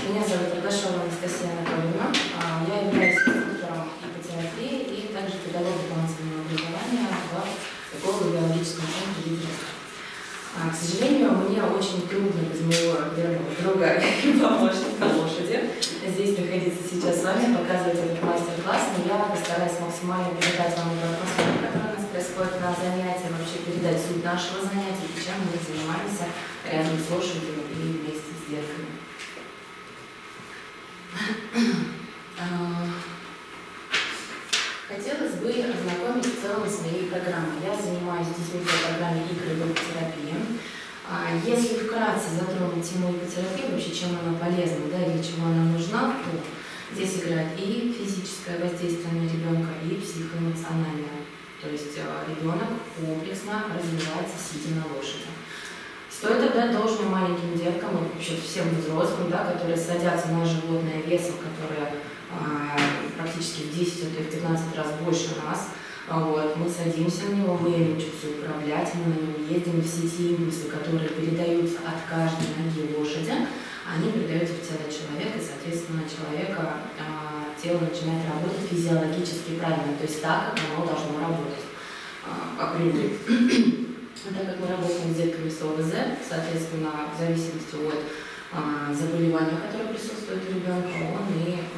Меня зовут Рогашова Анастасия Анатольевна. Я являюсь инструктором ипотерапии и также педагогом дополнительного образования в эколого-биологическом центре «Лидеров». К сожалению, мне очень трудно без моего верного друга и помощника лошади здесь находиться сейчас с вами, показывать этот мастер-класс, но я постараюсь максимально передать вам эту атмосферу, которая у нас происходит на занятии, вообще передать суть нашего занятия, чем мы занимаемся рядом с лошадью и вместе с детками. Хотелось бы ознакомить в целом с моей программой. Я занимаюсь с детьми по программе игры в ипотерапии. Если вкратце затронуть тему ипотерапии, вообще чем она полезна, да, или чему она нужна, то здесь играет и физическое воздействие на ребенка, и психоэмоциональное. То есть ребенок комплексно развивается, сидя на лошади. Стоит отдать должное маленьким деткам, вообще всем взрослым, да, которые садятся на животное весом, которое практически в 10, а то и в 15 раз больше нас. Вот, мы садимся на него, мы им учимся управлять, мы на нем ездим, все те импульсы, которые передаются от каждой ноги лошади, они передаются в тело человека, и, соответственно, человека тело начинает работать физиологически правильно, то есть так, как оно должно работать по природе. Так как мы работаем с детками с ОВЗ, соответственно, в зависимости от заболевания, которое присутствует у ребенка, он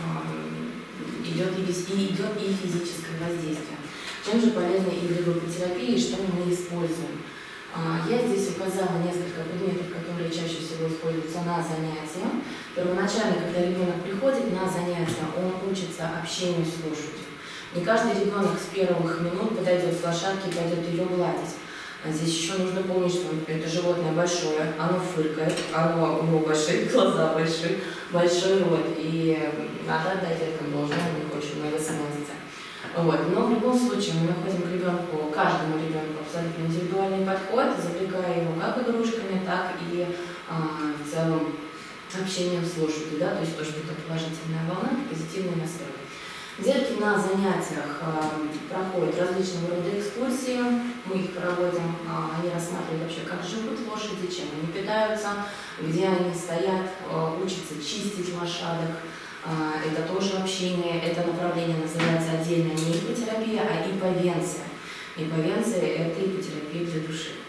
идет и физическое воздействие. Чем же полезны игры в ипотерапии и что мы используем? Я здесь указала несколько предметов, которые чаще всего используются на занятия. Первоначально, когда ребенок приходит на занятия, он учится общению с лошадью. Не каждый ребенок с первых минут подойдет к лошадке и пойдет ее гладить. Здесь еще нужно помнить, что это животное большое, оно фыркает, у него большие глаза, большой рот, и надо отдать этому должное, у них очень много смелости. Вот. Но в любом случае мы находим к ребенку, каждому ребенку абсолютно индивидуальный подход, завлекая его как игрушками, так и в целом общением с лошадью, да, то есть тоже это положительная волна, позитивный настрой. Детки на занятиях проходят различного рода экскурсии, мы их проводим, они рассматривают вообще, как живут лошади, чем они питаются, где они стоят, учатся чистить лошадок. Это тоже общение, это направление называется отдельно не ипотерапия, а иповенция. Иповенция – это ипотерапия для души.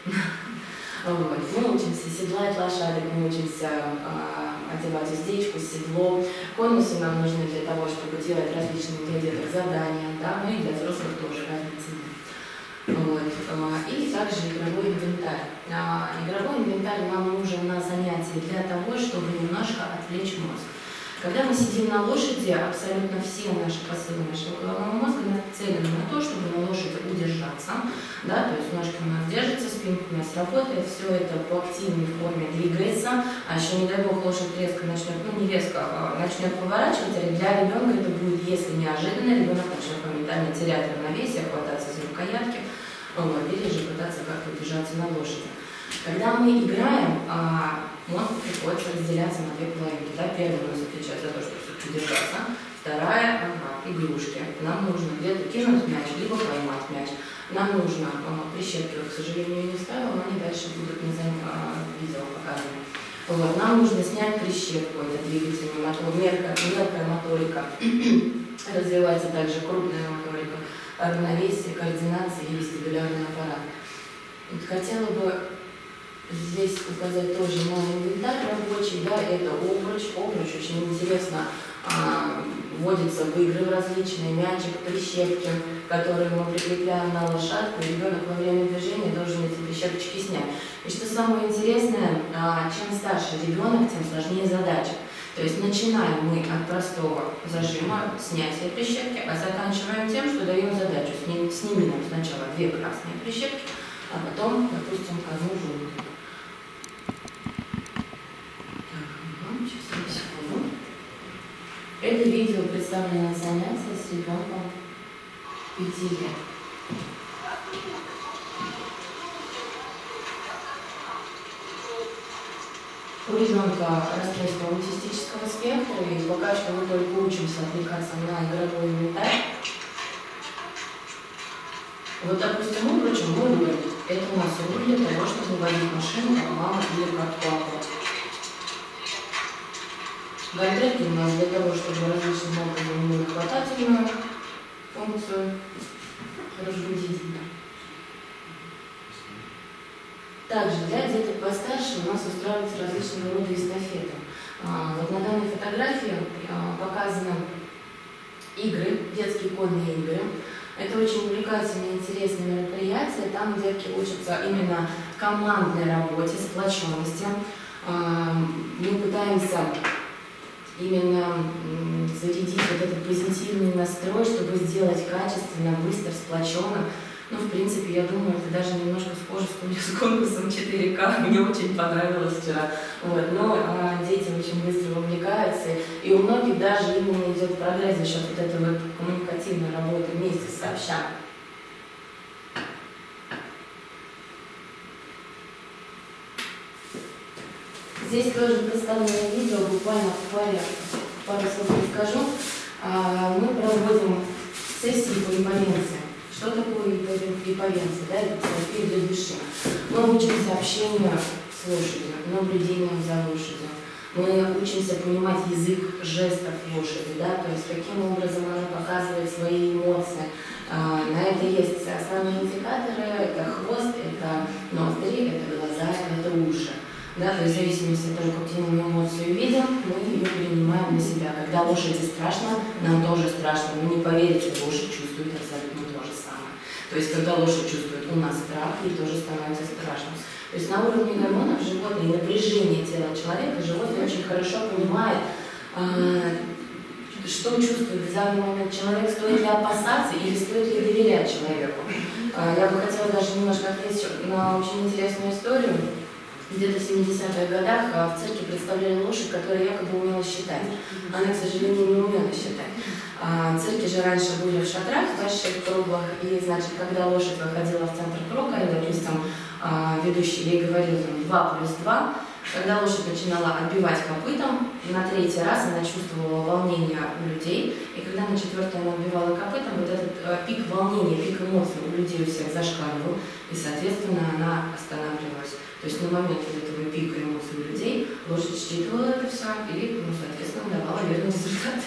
Вот. Мы учимся седлать лошадок, мы учимся одевать уздечку, седло. Конусы нам нужны для того, чтобы делать различные для деток задания, да? Ну и для взрослых тоже разницы. Вот. И также игровой инвентарь. Игровой инвентарь нам нужен на занятии для того, чтобы немножко отвлечь мозг. Когда мы сидим на лошади, абсолютно все наши посылы нашего головного мозга нацелены на то, чтобы на лошади удержаться, да, то есть ножки у нас держатся, спинка у нас работает, все это по активной форме двигается, а еще, не дай бог, лошадь резко начнет, ну не резко, начнет поворачивать, а для ребенка это будет, если неожиданно, ребенок начнет моментально терять равновесие, хвататься за рукоятки, вот, или же пытаться как-то удержаться на лошади. Когда мы играем, мозгу приходится разделяться на две половинки. Да? Первая у нас отвечает за то, чтобы все-таки держаться. Вторая игрушки. Нам нужно где-то кинуть мяч, либо поймать мяч. Нам нужно прищепки, к сожалению, я не ставила, но они дальше будут на видео показаны. Вот. Нам нужно снять прищепку, это двигательная моторика, мелкая моторика. Развивается также крупная моторика, равновесие, координация и вестибулярный аппарат. Хотела бы здесь указать тоже мой инвентарь рабочий, да, это обруч. Обруч очень интересно вводится в игры различные, мячик, прищепки, которые мы прикрепляем на лошадку, и ребенок во время движения должен эти прищепочки снять. И что самое интересное, чем старше ребенок, тем сложнее задача. То есть начинаем мы от простого зажима, снятия прищепки, а заканчиваем тем, что даем задачу. Сними нам сначала 2 красные прищепки, а потом, допустим, 1 желтую. Это видео представлено на занятии с ребенком 5 лет. У ребенка расстройство аутистического спектра, и пока что мы только учимся отвлекаться на игровой инвентарь. Вот, допустим, мы вручим руль. Это у нас руль для того, чтобы водить машину, как мама или как папа. Гантельки у нас для того, чтобы различным образом имели хватательную функцию, разбудить. Также для деток постарше у нас устраиваются различного рода эстафеты. Вот на данной фотографии показаны игры, детские конные игры. Это очень увлекательное и интересное мероприятие, там детки учатся именно командной работе, сплоченности. Мы пытаемся именно зарядить вот этот позитивный настрой, чтобы сделать качественно, быстро, сплоченно. Ну, в принципе, я думаю, это даже немножко схоже с конкурсом 4К. Мне очень понравилось вчера. Вот. Но дети очень быстро вовлекаются. И у многих даже именно идет прогресс за счет вот этой вот коммуникативной работы вместе сообща. Здесь тоже представлено видео, буквально пару слов расскажу. Мы проводим сессии по ипповенции. Что такое ипповенция? Да, это терапия для души. Мы учимся общению с лошадью, наблюдением за лошадью. Мы учимся понимать язык жестов лошади, да, то есть каким образом она показывает свои эмоции. На это есть основные индикаторы, это хвост, это ноздри, это глаза, это уши. Да, то есть в зависимости от того, какие мы эмоцию видим, мы ее принимаем на себя. Когда лошади страшно, нам тоже страшно. Вы не поверите, лошадь чувствует абсолютно то же самое. То есть когда лошадь чувствует у нас страх, ей тоже становится страшно. То есть на уровне гормонов животное и напряжение тела человека, животное очень хорошо понимает, что чувствует в данный момент человек, стоит ли опасаться или стоит ли доверять человеку. Я бы хотела даже немножко ответить на очень интересную историю. Где-то в 70-х годах в цирке представляли лошадь, которая якобы умела считать. Она, к сожалению, не умела считать. Цирки же раньше были в шатрах, в больших круглых, и, значит, когда лошадь выходила в центр круга, и, допустим, ведущий ей говорил 2 плюс 2, когда лошадь начинала отбивать копытом, на 3-й раз она чувствовала волнение у людей, и когда на 4-й она отбивала копытом, вот этот пик волнения, пик эмоций у людей у всех зашкаливал, и, соответственно, она останавливалась. То есть на момент вот этого пика эмоций у людей лошадь считывала это все и, ну, соответственно, давала верный результат.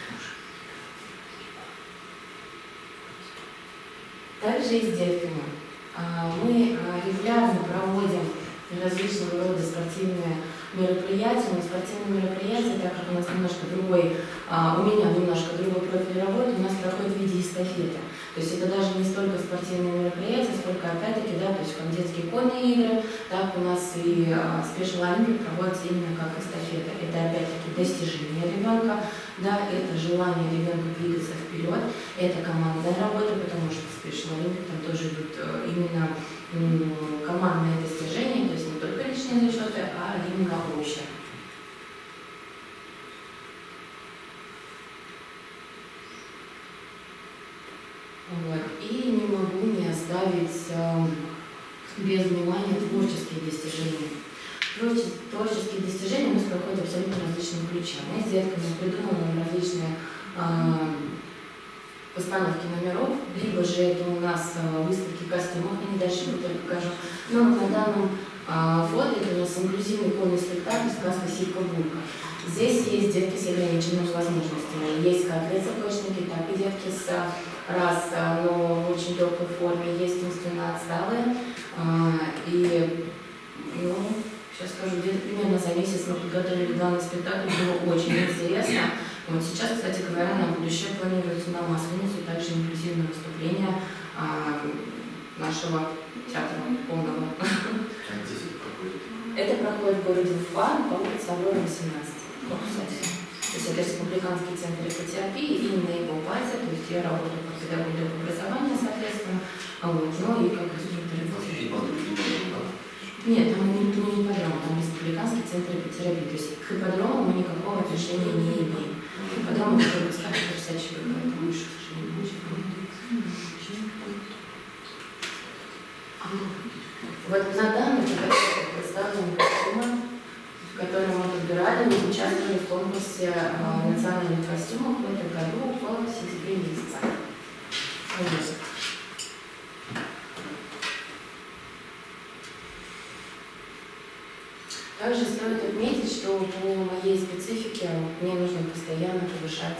Также и с детками. Мы регулярно проводим различного рода спортивные мероприятия. Но спортивные мероприятия, так как у нас немножко другой, у меня немножко другой профиль работы, у нас проходит в виде эстафеты. То есть это даже не столько спортивные мероприятия, сколько опять-таки, да, то есть как детские конные игры, так у нас и Special Olympic проводится именно как эстафета. Это опять-таки достижение ребенка, да, это желание ребенка двигаться вперед, это командная работа, потому что в Special Olympic там тоже идут именно командные достижения, то есть не только личные зачеты, а именно общее. Вот. И не могу не оставить без внимания творческие достижения. Творческие достижения у нас проходят абсолютно различные ключи. Мы с детками придумываем различные постановки номеров, либо же это у нас выставки костюмов, я не дальше только покажу. Но на данном фото это у нас инклюзивный конный спектакль «Сказка Сивка-Бурка». Здесь есть детки с ограниченными возможностями. Есть как рецепочники, так и детки с но в очень легкой форме, есть умственно отсталые. И, ну, сейчас скажу, где-то примерно за месяц мы подготовили данный спектакль, было очень интересно. Вот сейчас, кстати говоря, на будущее планируется на Масленицу также инклюзивное выступление нашего театра полного. Это проходит в городе Уфа, по улице Аврора, 18. То есть это республиканский центр экотерапии, и на его базе, то есть я работаю по педагогике образования, соответственно, вот, но и как инструктор. Нет, там не ипподром, там республиканский центр экотерапии, то есть к ипподрому мы никакого отношения не имеем. Ипподром это только ставить красавчик, поэтому к сожалению, вот на данный фотографии представлены костюмы, которые мы подбирали, мы участвовали в конкурсе национальных костюмов в этом году в сентябре месяце. Также стоит отметить, отметить, что по моей специфике мне нужно постоянно повышать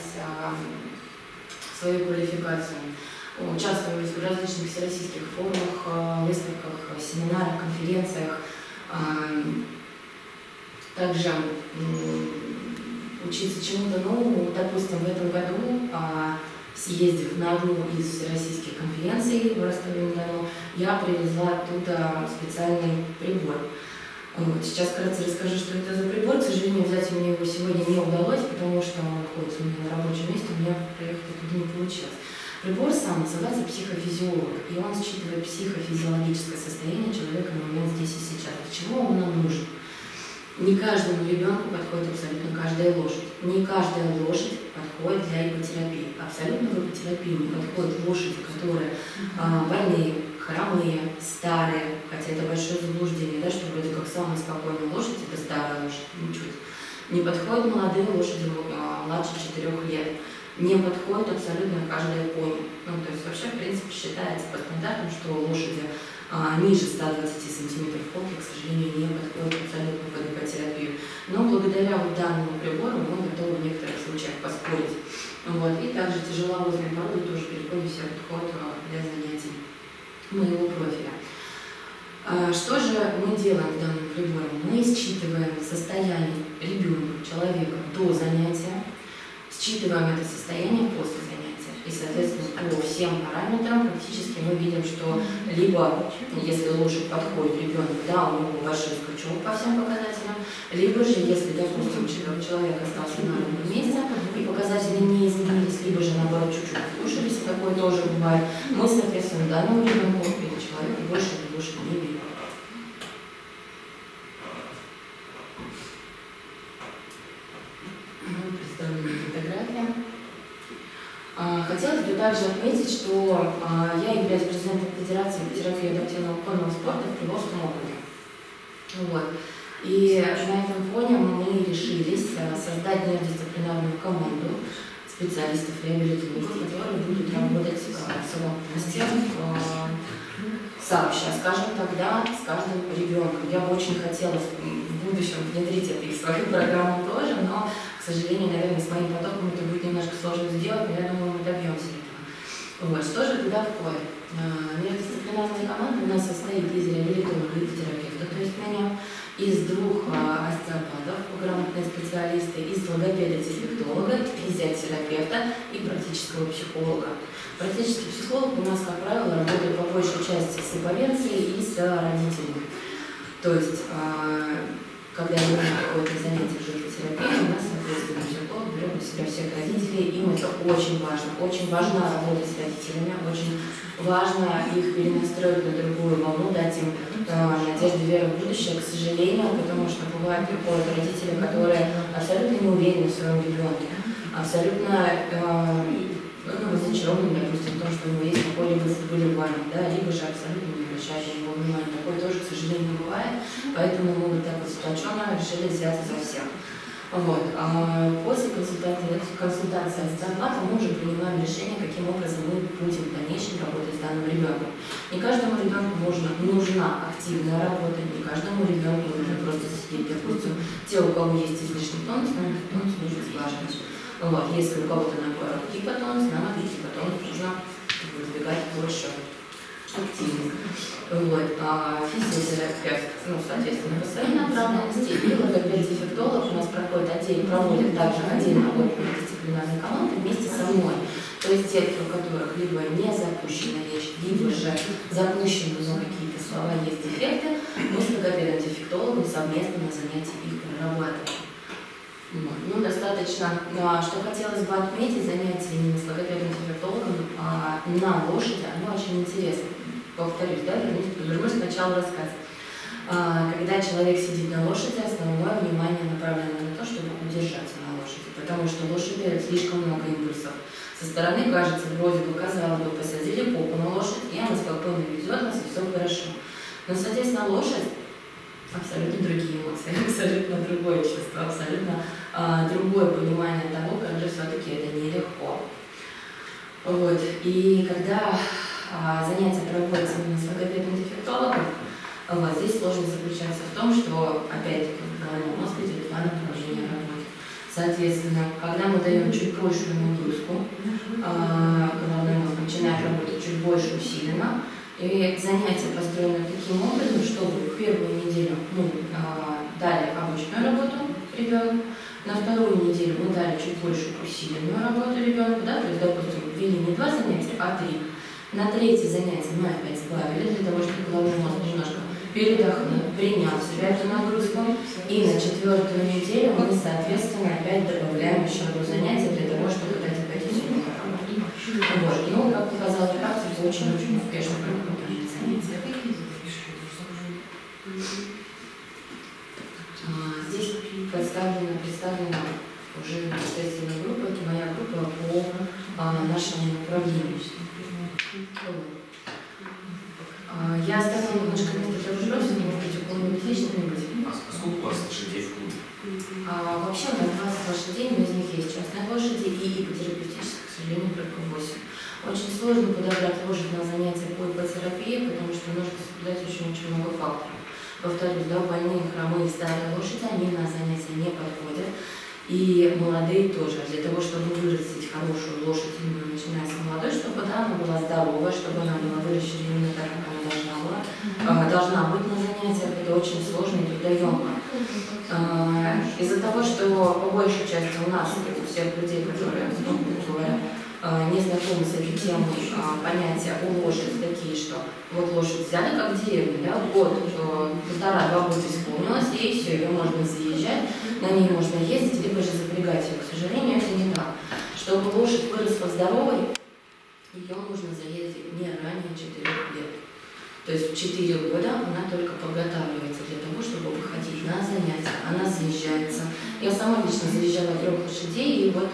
свою квалификацию. Участвую в различных всероссийских форумах, выставках, семинарах, конференциях. Также учиться чему-то новому. Допустим, в этом году, съездив на одну из всероссийских конференций в Ростове-на-Дону, я привезла оттуда специальный прибор. Вот. Сейчас вкратце расскажу, что это за прибор. К сожалению, взять мне его сегодня не удалось, потому что он находится у меня на рабочем месте, у меня проехать туда не получилось. Прибор сам называется психофизиолог, и он считывает психофизиологическое состояние человека на момент здесь и сейчас. Для чего он нам нужен? Не каждому ребенку подходит абсолютно каждая лошадь. Не каждая лошадь подходит для ипотерапии. Абсолютно в ипотерапию не подходят лошади, которые больные, хромые, старые, хотя это большое заблуждение, да, что вроде как самая спокойная лошадь – это старая лошадь, ничуть. Не подходят молодые лошади младше 4 лет. Не подходит абсолютно каждая пони. Ну, то есть вообще, в принципе, считается по стандартам, что лошади ниже 120 сантиметров холки, к сожалению, не подходят абсолютно под ипотерапию. Но благодаря вот данному прибору мы готовы в некоторых случаях поспорить. Вот. И также тяжеловозные породы тоже переходят все подход для занятий моего профиля. Что же мы делаем в данном приборе? Мы считываем состояние ребенка, человека до занятия, считываем это состояние после занятия. И, соответственно, по всем параметрам практически мы видим, что либо, если лошадь подходит ребенку, да, у него большой скачок по всем показателям, либо же, если, допустим, человек остался на ровном месте, и показатели не изменились, либо же, наоборот, чуть-чуть ухудшились, такое тоже бывает, мы, соответственно, данному ребенку или человеку больше не видим. Представлена фотография. Хотелось бы также отметить, что я являюсь президентом Федерации ипотерапии и адаптивного конного спорта в Приволжском округе. Вот. И на этом фоне мы решились создать междисциплинарную команду специалистов-реабилитологов, которые будут работать в совокупности, сообща, скажем тогда, с каждым ребенком. Я бы очень хотела в будущем внедрить это и в свою программу тоже, но, к сожалению, наверное, с моим потоком это будет немножко сложно сделать, но я думаю, мы добьемся этого. Вот. Что же туда входит? Междисциплинарная команда у нас состоит из реабилитолога и терапевта, то есть меня, из 2 остеопатов, грамотные специалисты, из логопеда-дефектолога, физиотерапевта и практического психолога. Практический психолог у нас, как правило, работает по большей части с иповерцией и с родителями. То есть, когда ребенок приходит на занятия в ипотерапии, у нас, соответственно, психолог берет на себя всех родителей, им это очень важно. Очень важна работа с родителями, очень важно их перенастроить на другую волну, дать им надежду, веру в будущее, к сожалению, потому что бывают приходят родители, которые абсолютно не уверены в своем ребенке, абсолютно разочарованы, допустим, в том, что у него есть какое-либо заболевание, да, либо же абсолютно не обращают на него внимания. Такое тоже, к сожалению, бывает, поэтому мы вот так вот сплоченно решили взяться за всех. Вот. После консультации остеопата мы уже принимаем решение, каким образом мы будем в дальнейшем работать с данным ребенком. Не каждому ребенку нужна активная работа, не каждому ребенку нужно просто сидеть. Допустим, те, у кого есть излишний тонус, нам этот тонус нужно сглаживать. Вот. Если у кого-то наоборот гипотонус, нам от гипотонуса нужно избегать больше активных. Вот. Физиотерапевт, соответственно, по своей направленности, и логопед-дефектолог у нас проводит также отдельно от дисциплинарной команды вместе со мной. То есть те, у которых либо не запущена речь, либо же запущены, но какие-то слова есть дефекты, мы с логопедом-дефектологом совместно на занятии их прорабатываем. Достаточно. Что хотелось бы отметить, занятия именно с логопедом-дефектологом на лошади, оно очень интересно. Повторюсь, да, вернусь к началу рассказа. Когда человек сидит на лошади, основное внимание направлено на то, чтобы удержаться на лошади, потому что лошади слишком много импульсов. Со стороны кажется, вроде бы, казалось бы, посадили попу на лошадь, и она спокойно ведет нас, и все хорошо. Но, соответственно, лошадь абсолютно другие эмоции, абсолютно другое чувство, абсолютно другое понимание того, как же все-таки это нелегко. Вот. И когда занятия проводятся именно с логопедом-дефектологом, Вот здесь сложность заключается в том, что, опять-таки, в головном мозге идет два направления работы. Соответственно, когда мы даем чуть большую нагрузку, головной мозг начинает работать чуть больше усиленно, и занятия построены таким образом, чтобы в первую неделю мы дали обычную работу ребенку, на вторую неделю мы дали чуть больше усиленную работу ребенку, да, то есть, допустим, ввели не 2 занятия, а 3. На третье занятие мы опять сбавили, для того, чтобы головной мозг немножко передохнул, принял себя эту нагрузку. И на 4-ю неделю мы, соответственно, опять добавляем еще одно занятие для того, чтобы дать опять усиленную работу. Вот. Ну, как показала практика, очень-очень успешно проходит занятия. Здесь представлена уже непосредственно группа, это моя группа по нашему направлению. Я оставила немножко места для вопросов, может быть, у кого-нибудь есть что-нибудь? Сколько у вас лошадей в клубе? Вообще у нас 20 лошадей, но из них есть частные лошади и ипотерапевтические, к сожалению, только 8. Очень сложно подобрать лошадь на занятия по ипотерапии, потому что нужно соблюдать очень много факторов. Повторюсь, да, больные, хромые, старые лошади, они на занятия не подходят. И молодые тоже. Для того, чтобы вырастить хорошую лошадь, именно начиная с молодой, чтобы она была здоровая, чтобы она была выращена именно так, как она должна быть на занятиях, это очень сложно и трудоемко. Из-за того, что по большей части у нас, у всех людей, которые, говоря, не знакомы с этой темой, понятия о лошади такие, что вот лошадь взяли как в деревне, да, год, 1,5-2 года исполнилось, и все, ее можно заезжать, на ней можно ездить, либо же запрягать ее. К сожалению, это не так. Чтобы лошадь выросла здоровой, ее нужно заездить не ранее 4 лет. То есть в 4 года она только подготавливается для того, чтобы выходить на занятия. Она заезжается. Я сама лично заезжала 3 лошадей, и вот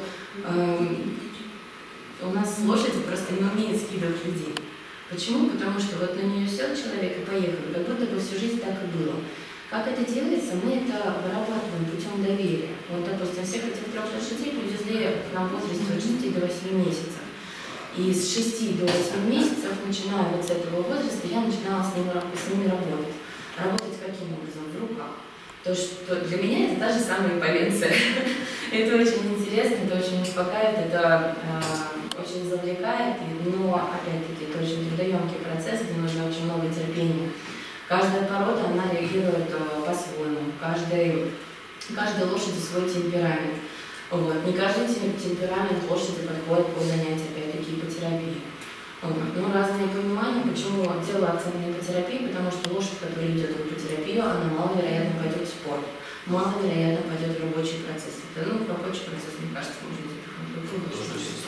у нас лошади просто не умеют скидывать людей. Почему? Потому что вот на нее сел человек и поехал, как будто бы всю жизнь так и было. Как это делается? Мы это вырабатываем путем доверия. Вот, допустим, всех этих 3 лошадей привезли к нам в возрасте от 6 до 8 месяцев. И с 6 до 8 месяцев, начиная вот с этого возраста, я начинала с ними работать. Работать каким образом? В руках. То, что для меня это та же самая ипповенция. Это очень интересно, это очень успокаивает, это очень завлекает, но, опять-таки, это очень трудоемкий процесс, где нужно очень много терпения. Каждая порода, она реагирует по-своему. Каждой лошади свой темперамент. Вот. Не каждый темперамент лошади подходит по занятию, опять-таки, ипотерапии. Вот. Ну, разные понимания, почему делаю акцент на ипотерапии, потому что лошадь, которая идет в ипотерапию, она маловероятно пойдет в спорт, маловероятно пойдет в рабочий процесс. Это, в рабочий процесс, мне кажется, можно запихнуть другую лошадь.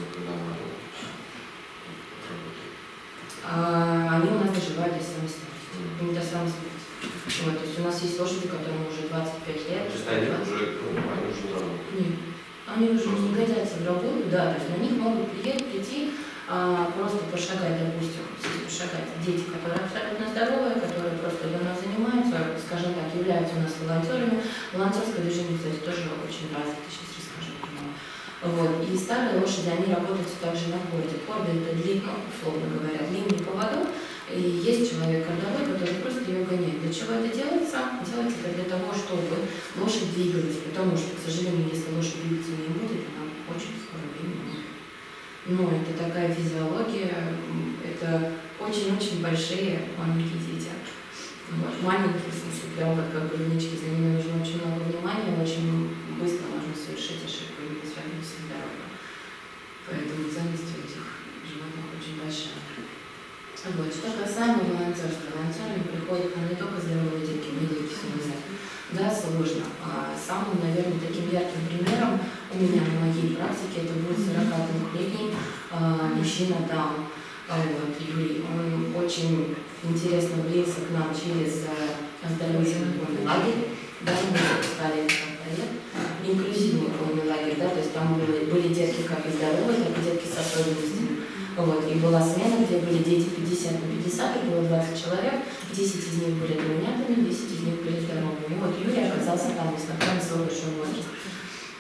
Они у нас доживали самостоятельно. Не до самостоятельно. Вот, то есть у нас есть лошади, которым уже 25 лет. То есть они уже не работают? Нет. Они уже не годятся в работу, да, то есть на них могут прийти, просто пошагать, допустим, пошагать дети, которые абсолютно здоровые, которые просто давно занимаются, скажем так, являются у нас волонтерами. Волонтерское движение, кстати, тоже очень развито, сейчас расскажу про него. Вот. И старые лошади, они работают также на корде. Корда — это длинный, условно говоря, длинный поводок, и есть человек кордовой, который просто ее гоняет. Для чего это делается? Делается это для того, чтобы лошадь двигалась, потому что, к сожалению, если лошадь двигаться не будет, она очень скоро времени. Но это такая физиология, это очень-очень большие маленькие дети. Вот. Маленькие, в смысле, прям вот как груднички, за ними нужно очень много внимания, очень быстро можно совершить ошибку и связанную с здоровьем. Поэтому ценность у этих животных очень большая. Вот. Что касаемо волонтерства. Волонтерами приходят к нам не только здоровые детки, но и дети с ОМЗ. Да, сложно. Самым, наверное, таким ярким примером у меня на моей практике это будет 42-летний мужчина там, вот, Юрий. Он очень интересно влился к нам через оздоровительный конный лагерь. Да, мы запускали этот проект. Инклюзивный конный лагерь, да, то есть там были детки как и здоровые, так и детки с особенностями. Вот, и была смена, где были дети 50 на 50, и было 20 человек, 10 из них были двойнятами, 10 из них были здоровыми. И вот Юрий оказался там, несмотря на свой большой возраст.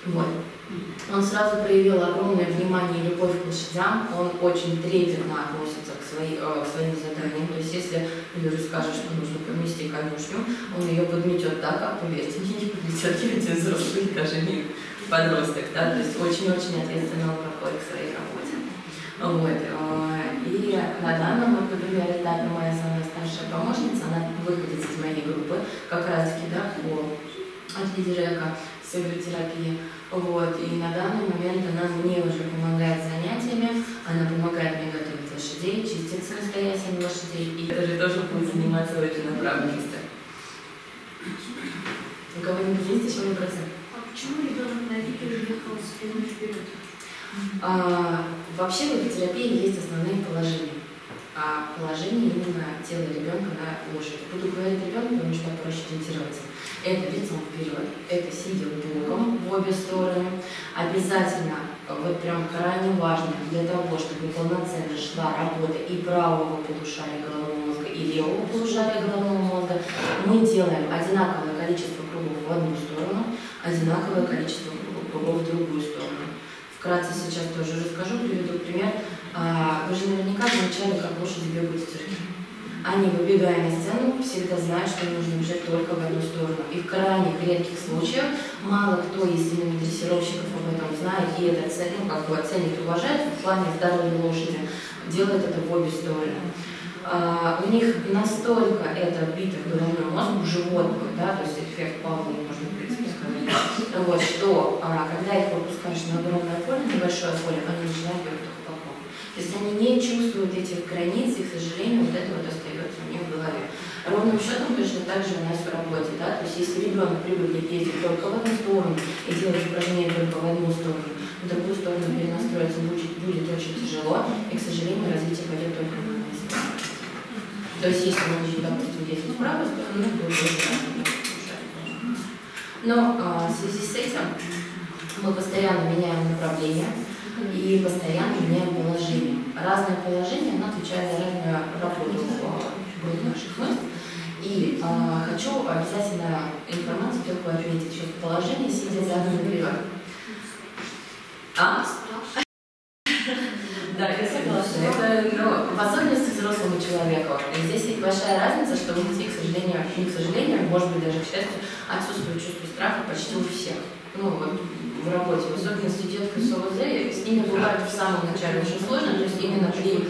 Вот. Он сразу проявил огромное внимание и любовь к лошадям, он очень трепетно относится к своим заданиям, то есть если Юре скажет, что нужно помести конюшню, он ее подметет так, как, поверьте мне, не подметет ни один взрослый, даже не подросток, да, то есть очень-очень ответственно он подходит к своей работе. Вот. И на данном, например, этапе моя самая старшая помощница, она выходит из моей группы, как раз-таки, да, от лидера эко-терапии. Вот. И на данный момент она мне уже помогает с занятиями, она помогает мне готовить лошадей, чистить самостоятельно лошадей, и даже тоже будет заниматься в этой направленности. У кого-нибудь есть еще вопросы? А почему ребенок на Вике уехал спиной вперед? Вообще в эпитерапии есть основные положения. Положение именно тела ребенка на лошади. Буду говорить ребенку, потому что проще ориентироваться. Это лицом вперед, это сидя боком в обе стороны. Обязательно, вот прям крайне важно, для того, чтобы полноценно шла работа и правого полушария головного мозга, и левого полушария головного мозга, мы делаем одинаковое количество кругов в одну сторону, одинаковое количество кругов в другую сторону. Вкратце сейчас тоже расскажу, приведу пример. Вы же наверняка замечали, как лошади бегают в цирке. Они, выбегая на сцену, всегда знают, что им нужно бежать только в одну сторону. И в крайне редких случаях мало кто из именно дрессировщиков об этом знает и это ценит, оценит, уважает в плане здоровья лошади, делает это в обе стороны. У них настолько это вбито в головной мозг, в животных, да, то есть эффект Павлова можно, в принципе, сказать, вот, что когда их выпускаешь на огромное поле, небольшое поле, они начинают бегать только по кругу. То есть они не чувствуют этих границ, и, к сожалению, вот это вот остается у них в голове. Ровным счетом точно так же у нас в работе, да, то есть если ребенок привыкнет ездить только в одну сторону и делать упражнения только в одну сторону, в другую сторону перенастроиться будет очень тяжело, и, к сожалению, развитие пойдет только в одну сторону. То есть если мы будем, допустим, ездить в правую сторону, то будет правильно. Но в связи с этим мы постоянно меняем направление и постоянно меняем положение. Разное положение, оно отвечает за разную работу наших мышц. И хочу обязательно информацию только отметить, что положение сидя задом наперед. Да, я согласна. Это, в особенности взрослому человеку. Здесь есть большая разница, что у детей, к сожалению, может быть даже к счастью, отсутствует чувство страха почти у всех. Вот в работе, в особенности детка с ОВЗ, с ними бывает в самом начале очень сложно, то есть именно при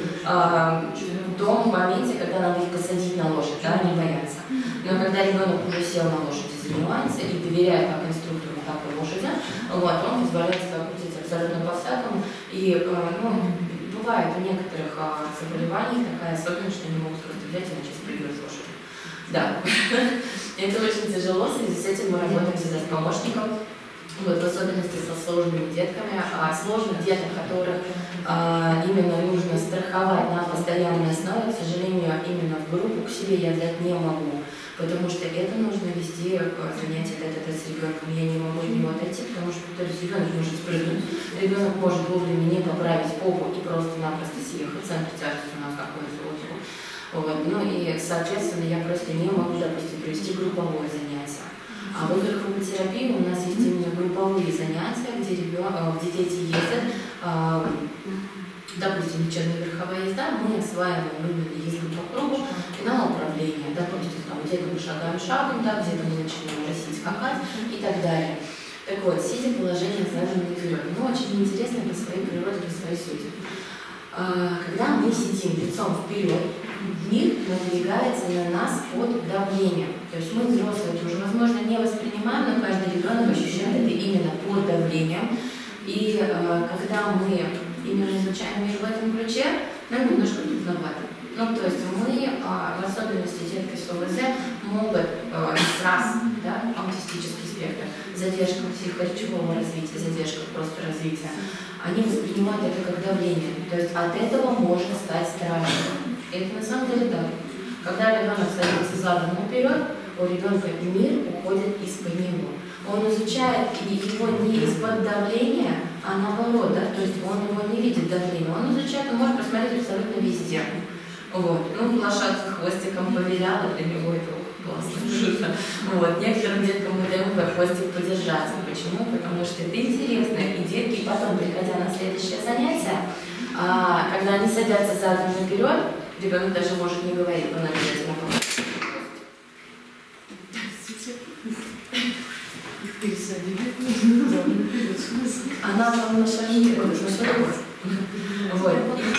том моменте, когда надо их посадить на лошадь, да, они боятся. Но когда ребенок уже сел на лошадь и занимается, и доверяет как инструктору, так и лошади, вот, он позволяет себя крутить абсолютно по-всякому. И бывает у некоторых заболеваний такая особенность, что они могут просто взять и начать спрыгивать с лошади. Да, это очень тяжело, в связи с этим мы работаем всегда с помощником. Вот, в особенности со сложными детками, сложных деток, которых именно нужно страховать на постоянной основе, к сожалению, именно в группу к себе я взять не могу, потому что это нужно вести занятия с ребенком. Я не могу от него отойти, потому что ребенок может спрыгнуть, ребенок может вовремя не поправить попу и просто-напросто съехать, центр тяжести у нас находится в лодке. Вот, и, соответственно, я просто не могу, допустим, провести групповое занятие. А в играх-терапии у нас есть именно групповые занятия, где дети ездят, допустим, вечерняя верховая езда, мы осваиваем именно езду по кругу на управление, допустим, где-то мы шагаем шагом, да, где-то мы начинаем растить, скакать и так далее. Так вот, сидя положение задом наперед, очень интересно по своей природе, по своей сути. Когда мы сидим лицом вперед, мир надвигается на нас под давлением. То есть мы, взрослые, уже, возможно, не воспринимаем, но каждый ребенок ощущает это именно под давлением. И когда мы именно изучаем мир в этом ключе, нам немножко трудновато. То есть мы, в особенности детки с ОВЗ, могут сразу, да, аутистический спектр, задержка психоречевого развития, задержка просто развития, они воспринимают это как давление. То есть от этого может стать страшно. Это на самом деле так. Когда ребенок садится задом наперед, у ребенка мир уходит из-под него. Он изучает его не из-под давления, а наоборот, да, то есть он его не видит давления. Он изучает, он может посмотреть абсолютно везде. Вот. Лошадка хвостиком повиляла, для него это классно. Вот. Некоторым деткам мы даем хвостик подержаться. Почему? Потому что это интересно. И детки потом, приходя на следующее занятие, когда они садятся задом наперед, ребенок даже может не говорить, он обязательно говорит. Она вам нашарнирует, вот.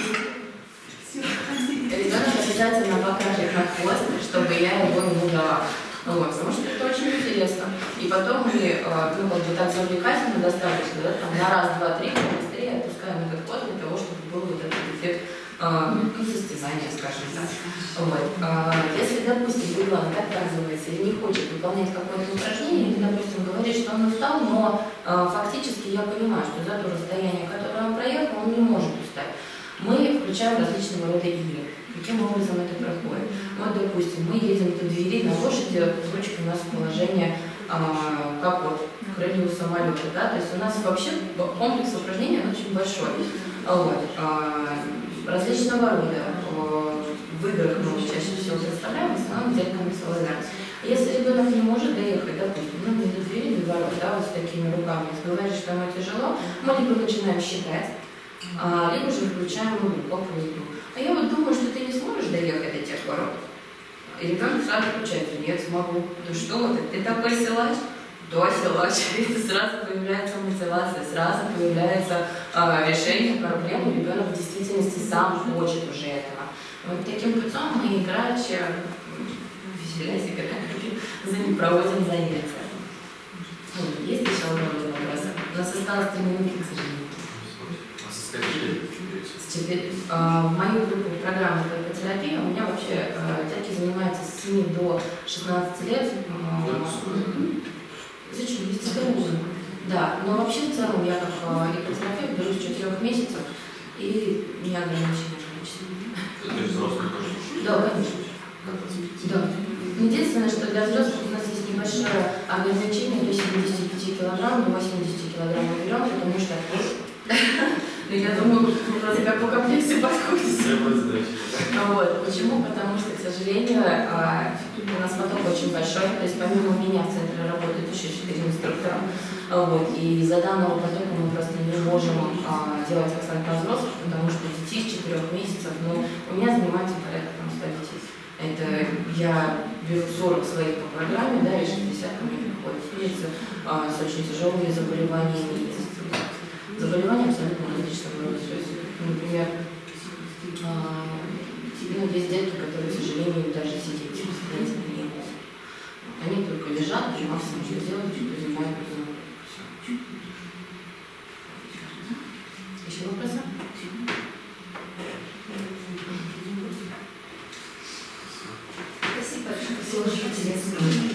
Ребенок обязательно покажет на хвост, чтобы я его ему дала. Вот, потому что это очень интересно. И потом мы, так завлекательно достаточно, да, там, на раз, два, три, быстрее отпускаем этот хвост для того, чтобы был вот этот эффект состязания, скажем так. Вот. Если, допустим, ребенок отказывается или не хочет выполнять какое-то упражнение, или, допустим, говорит, что он устал, но фактически я понимаю, что за то расстояние, которое он проехал, он не может устать. Мы включаем различного рода игры. Каким образом это проходит? Вот, допустим, мы едем до двери на лошади, ручка у нас положение как вот крылья у самолета, да, то есть у нас вообще комплекс упражнений очень большой. Вот. Различного рода в играх мы чаще всего представляем, в основном детками с ЛЗ. Если ребенок не может доехать, допустим, не до двери, до ворот, да, вот с такими руками, если говорит, что ему тяжело, мы либо начинаем считать, либо же включаем игру по кругу. А я вот думаю, что ты не сможешь доехать до тех ворот. И ребенок сразу включает: нет, смогу. Ну что ты такой силач? Да, силач. И сразу появляется мотивация, сразу появляется решение проблемы. Ребенок в действительности сам хочет уже этого. Вот таким путем мы играем, веселясь, играем, проводим занятия. Есть еще вопросы? У нас осталось 3 минуты, к сожалению. В мою группу программы терапии у меня вообще детки занимаются с 7 до 16 лет. Зачем? Да, но вообще в целом я как ипотерапевт беру с 4 месяцев и неограниченное количество. Это взрослый тоже? Да, конечно. Да. Единственное, что для взрослых у нас есть небольшое ограничение до 75 килограмм, до 80 килограмм мы берем, потому что я думаю, вроде как по комплексе подходит. Вот. Почему? Потому что, к сожалению, у нас поток очень большой, то есть помимо меня в центре работает еще 4 инструктора. Вот. И из-за данного потока мы просто не можем делать акцент на взрослых, потому что детей с 4 месяцев, у меня занимается порядка 100 детей. Это я беру 40 своих по программе, да, и 60 ко мне приходят с очень тяжелыми заболеваниями. Заболевания абсолютно различного рода. То есть, например, есть детки, которые, к сожалению, даже сидеть самостоятельно не могут. Они только лежат и максимум что делают, что занимают ребенка. Еще вопросы? Спасибо большое. Спасибо, что интересно.